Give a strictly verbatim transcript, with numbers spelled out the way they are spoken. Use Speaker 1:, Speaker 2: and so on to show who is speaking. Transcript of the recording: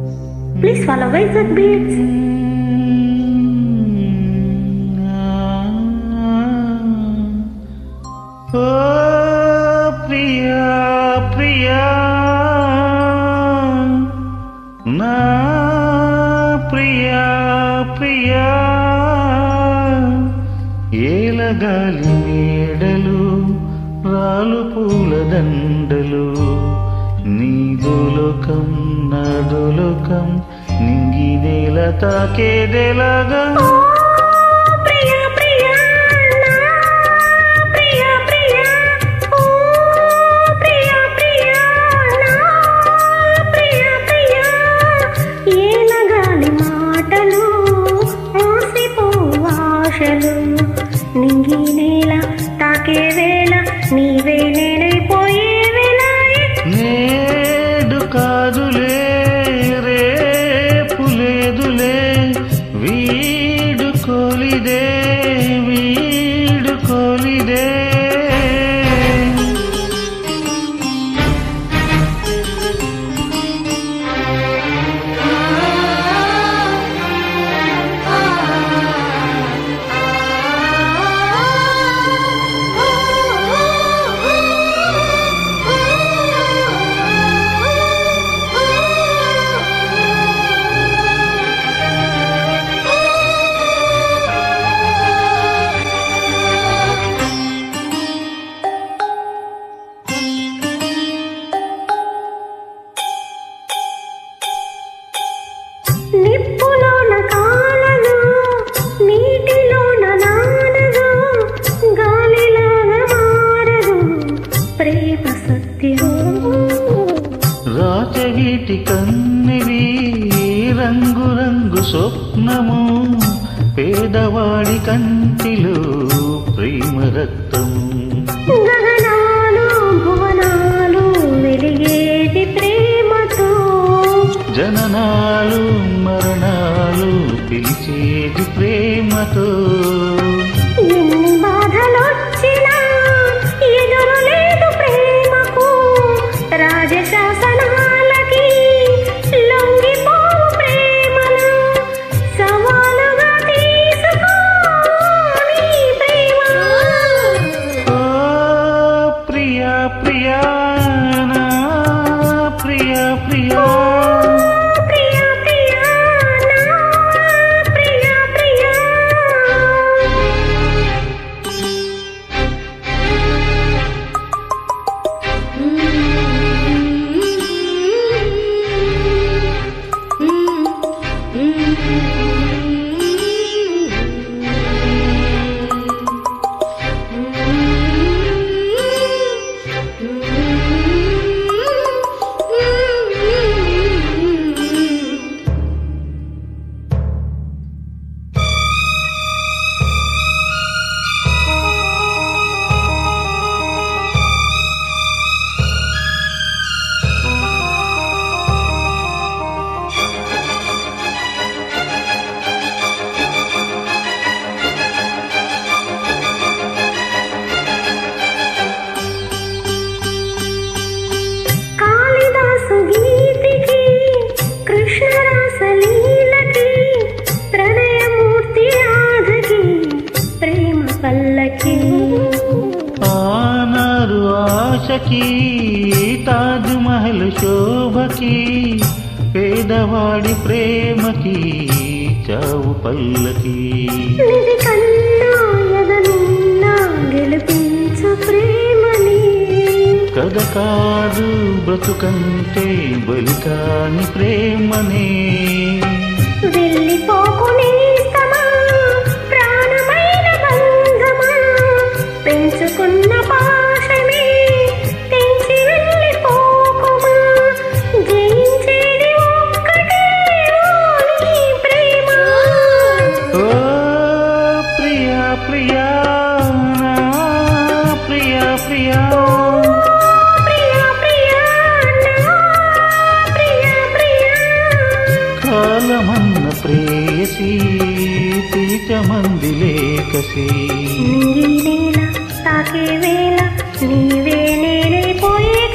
Speaker 1: Please follow Vaisak Beats.
Speaker 2: Oh Priya Priya na Priya Priya ఏలగాలి మేడలు రాలు పూల దండలు నీదులోకం నాదులోకం నింగి నేల తాకేదెలాగా
Speaker 1: నింగి నేల తాకే వేళ నీవే నేనైపోయే వేళ
Speaker 2: నేడు కాదులే రేపు లేదులే వీడు కోలిదే వీడు కోలిదే
Speaker 1: నిప్పులోన కాలలు నీటిలోన నానలు గాలిలాగా మారదు ప్రేమ సత్యం
Speaker 2: రాజగీటి కన్నివి రంగు రంగు స్వప్నము పేదవాడి కంటిలో ప్రేమ రక్తము
Speaker 1: గగనాలు భువనాలు వెలిగేది ప్రేమతో
Speaker 2: జననాలు మరణాలు పిలిచేది ప్రేమతో
Speaker 1: ఎన్ని బాధలొచ్చినా ఎదురు లేదు ప్రేమకు రాజశాసనాలకి లొంగిపోవు ప్రేమను సవాలుగా తీసుకో నీ ప్రేమ
Speaker 2: ఓ ప్రియా ప్రియా నా ప్రియా ప్రియా ఆనారు ఆశకి తాజ్ మహల్ శోభకి పేదవాడి ప్రేమకి చావు పల్లకి
Speaker 1: గెలిపించు ప్రేమని
Speaker 2: కథ కాదు బ్రతుకంటే బలికాని ప్రేమనే
Speaker 1: వెళ్ళిపోకునే పెంచుకున్న పాశమే తెంచి వెళ్ళిపోకుమా జయించేది ఒక్కటే నీ ప్రేమ
Speaker 2: ఓ ప్రియా ప్రియా నా ప్రియా ప్రియా
Speaker 1: ప్రియా ప్రియా నా ప్రియా ప్రియా
Speaker 2: కాలమన్న ప్రేయసి తీర్చమంది లేకసి
Speaker 1: నింగి నేల తాకే వేళ నీవే నేనైపోయే